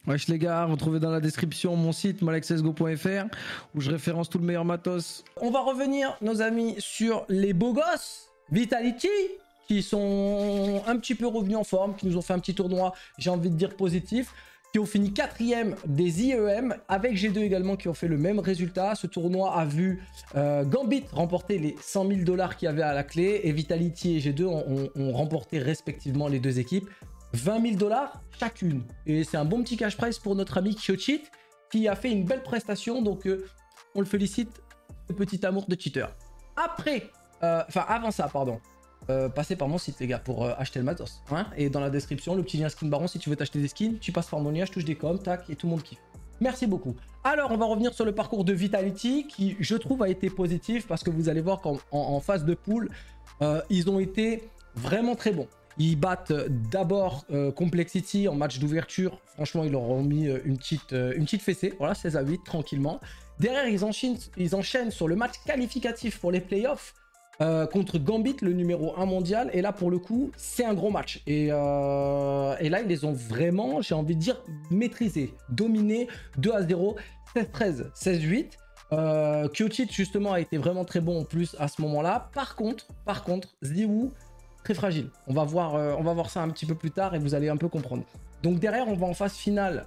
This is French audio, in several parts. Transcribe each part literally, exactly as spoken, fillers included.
Wesh les gars, retrouvez dans la description mon site malexesgo point f r où je référence tout le meilleur matos. On va revenir, nos amis, sur les beaux gosses Vitality qui sont un petit peu revenus en forme, qui nous ont fait un petit tournoi, j'ai envie de dire positif, qui ont fini quatrième des I E M, avec G deux également qui ont fait le même résultat. Ce tournoi a vu euh, Gambit remporter les cent mille dollars qu'il y avait à la clé, et Vitality et G deux ont, ont, ont remporté respectivement, les deux équipes, vingt mille dollars chacune. Et c'est un bon petit cash prize pour notre ami Kyochit qui a fait une belle prestation, donc euh, on le félicite, ce petit amour de cheater. Après, enfin euh, avant ça, pardon, euh, passez par mon site les gars pour euh, acheter le matos. Hein, et dans la description, le petit lien Skin Baron si tu veux t'acheter des skins, tu passes par mon lien, je touche des coms, tac, et tout le monde kiffe. Merci beaucoup. Alors, on va revenir sur le parcours de Vitality qui, je trouve, a été positif parce que vous allez voir qu'en en, en phase de poule, euh, ils ont été vraiment très bons. Ils battent d'abord euh, Complexity en match d'ouverture. Franchement, ils leur ont mis euh, une, petite, euh, une petite fessée. Voilà, seize à huit, tranquillement. Derrière, ils enchaînent, ils enchaînent sur le match qualificatif pour les playoffs euh, contre Gambit, le numéro un mondial. Et là, pour le coup, c'est un gros match. Et, euh, et là, ils les ont vraiment, j'ai envie de dire, maîtrisés, dominés, deux à zéro, seize treize, seize huit. Euh, Kyochit, justement, a été vraiment très bon en plus à ce moment-là. Par contre, par contre, Ziwoo, très fragile. On va voir, euh, on va voir ça un petit peu plus tard et vous allez un peu comprendre. Donc derrière, on va en phase finale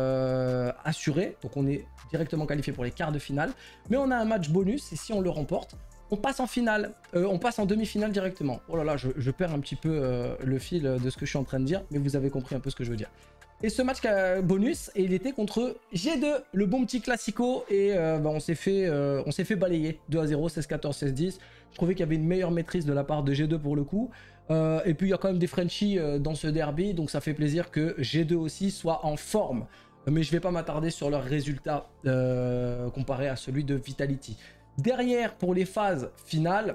euh, assurée. Donc on est directement qualifié pour les quarts de finale. Mais on a un match bonus et si on le remporte, on passe en finale. Euh, on passe en demi-finale directement. Oh là là, je, je perds un petit peu euh, le fil de ce que je suis en train de dire, mais vous avez compris un peu ce que je veux dire. Et ce match bonus, et il était contre G deux, le bon petit classico, et euh, bah, on s'est fait, euh, on s'est fait balayer deux à zéro, seize quatorze, seize dix. Je trouvais qu'il y avait une meilleure maîtrise de la part de G deux pour le coup. Euh, et puis il y a quand même des Frenchies euh, dans ce derby, donc ça fait plaisir que G deux aussi soit en forme. Mais je vais pas m'attarder sur leurs résultats euh, comparé à celui de Vitality. Derrière, pour les phases finales,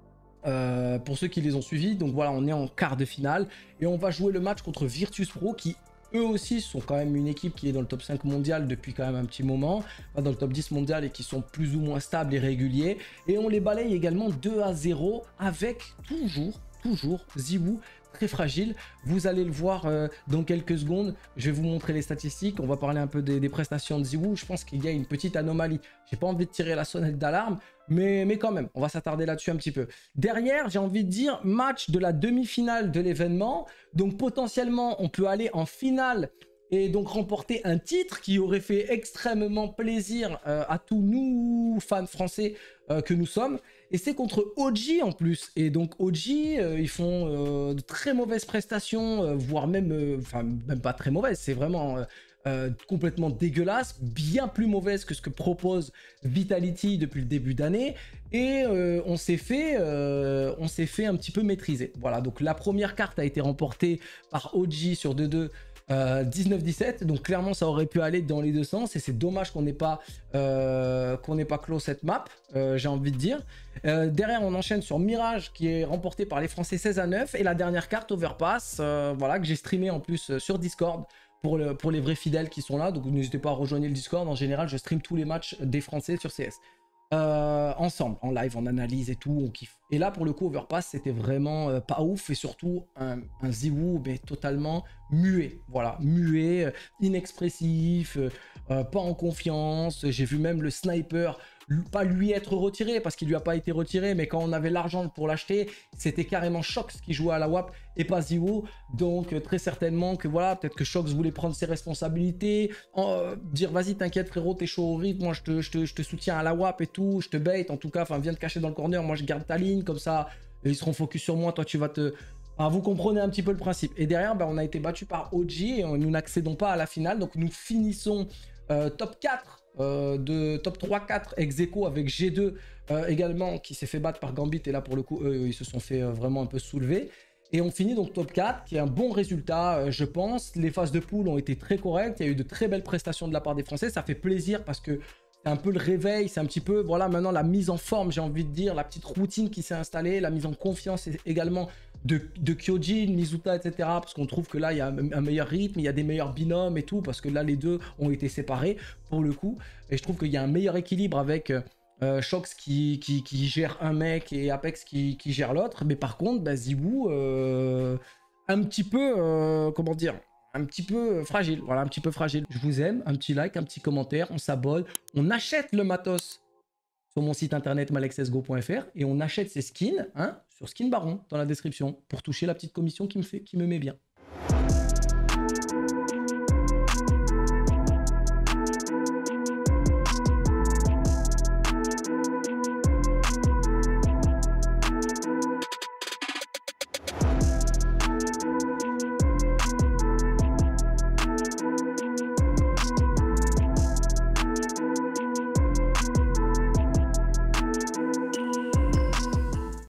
euh, pour ceux qui les ont suivis, donc voilà, on est en quart de finale, et on va jouer le match contre Virtus Pro qui... eux aussi sont quand même une équipe qui est dans le top cinq mondial depuis quand même un petit moment, pas dans le top dix mondial et qui sont plus ou moins stables et réguliers. Et on les balaye également deux à zéro avec toujours, toujours Ziwoo très fragile. Vous allez le voir euh, dans quelques secondes. Je vais vous montrer les statistiques. On va parler un peu des, des prestations de Ziwoo. Je pense qu'il y a une petite anomalie. J'ai pas envie de tirer la sonnette d'alarme, mais, mais quand même, on va s'attarder là-dessus un petit peu. Derrière, j'ai envie de dire match de la demi-finale de l'événement. Donc potentiellement, on peut aller en finale et donc remporter un titre qui aurait fait extrêmement plaisir euh, à tous nous fans français euh, que nous sommes. Et c'est contre O G en plus. Et donc O G, euh, ils font euh, de très mauvaises prestations, euh, voire même, euh, enfin même pas très mauvaises, c'est vraiment euh, euh, complètement dégueulasse, bien plus mauvaise que ce que propose Vitality depuis le début d'année. Et euh, on s'est fait, euh, on s'est fait un petit peu maîtriser. Voilà, donc la première carte a été remportée par O G sur deux deux. Euh, dix-neuf dix-sept, donc clairement ça aurait pu aller dans les deux sens et c'est dommage qu'on n'ait pas euh, qu'on n'ait pas clos cette map, euh, j'ai envie de dire. Euh, derrière on enchaîne sur Mirage qui est remporté par les Français seize à neuf et la dernière carte Overpass, euh, voilà, que j'ai streamé en plus euh, sur Discord pour, le, pour les vrais fidèles qui sont là, donc n'hésitez pas à rejoindre le Discord. En général je stream tous les matchs des Français sur C S. Euh, ensemble, en live, en analyse et tout, on kiffe. Et là, pour le coup, Overpass, c'était vraiment euh, pas ouf, et surtout un, un Ziwoo mais totalement muet, voilà, muet, euh, inexpressif, euh, euh, pas en confiance. J'ai vu même le sniper, pas lui être retiré, parce qu'il lui a pas été retiré, mais quand on avait l'argent pour l'acheter, c'était carrément Shox qui jouait à la W A P et pas Ziwoo. Donc euh, très certainement que voilà, peut-être que Shox voulait prendre ses responsabilités, euh, dire vas-y t'inquiète frérot, t'es chaud au rythme, moi je te, je, te, je te soutiens à la W A P et tout, je te bait en tout cas, enfin viens te cacher dans le corner, moi je garde ta ligne, comme ça ils seront focus sur moi, toi tu vas te... Alors, vous comprenez un petit peu le principe. Et derrière, bah, on a été battu par O G et on, nous n'accédons pas à la finale, donc nous finissons euh, top quatre, euh, de top trois quatre ex aequo avec G deux euh, également qui s'est fait battre par Gambit, et là pour le coup eux ils se sont fait euh, vraiment un peu soulever. Et on finit donc top quatre, qui est un bon résultat, euh, je pense. Les phases de poule ont été très correctes. Il y a eu de très belles prestations de la part des Français. Ça fait plaisir parce que c'est un peu le réveil. C'est un petit peu, voilà, maintenant la mise en forme, j'ai envie de dire, la petite routine qui s'est installée, la mise en confiance également de, de Kyojin, Mizuta, et cetera. Parce qu'on trouve que là, il y a un meilleur rythme, il y a des meilleurs binômes et tout, parce que là, les deux ont été séparés pour le coup. Et je trouve qu'il y a un meilleur équilibre avec... Euh, Shox qui, qui, qui gère un mec et Apex qui, qui gère l'autre, mais par contre bah, Ziwoo euh, un petit peu euh, comment dire, un petit peu fragile. Voilà, un petit peu fragile. Je vous aime. Un petit like, un petit commentaire. On s'abonne. On achète le matos sur mon site internet malexesgo point F R et on achète ces skins hein, sur Skin Baron dans la description pour toucher la petite commission qui me, fait, qui me met bien.